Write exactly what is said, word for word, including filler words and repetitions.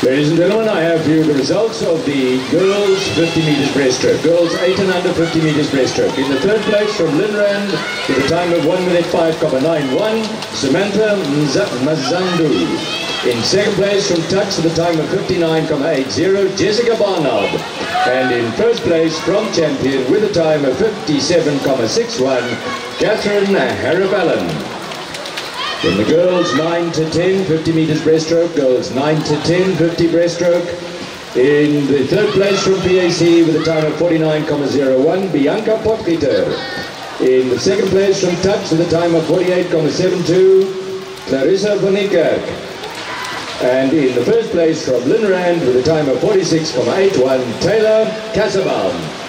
Ladies and gentlemen, I have for you the results of the girls fifty meters breaststroke. Girls eight and under fifty meters breaststroke. In the third place from Linrand with a time of one minute five ninety-one, Samantha Mazandu. In second place from Tux with a time of fifty-nine eighty, Jessica Barnard. And in first place from Champion with a time of fifty-seven sixty-one, Catherine Harraballen. In the girls nine to ten fifty meters breaststroke, girls nine to ten fifty breaststroke. In the third place from P A C with a time of forty-nine oh one, Bianca Potgieter. In the second place from Tux with a time of forty-eight seventy-two, Clarissa Bonikirk. And in the first place from Linrand with a time of forty-six eighty-one, Taylor Kassabaum.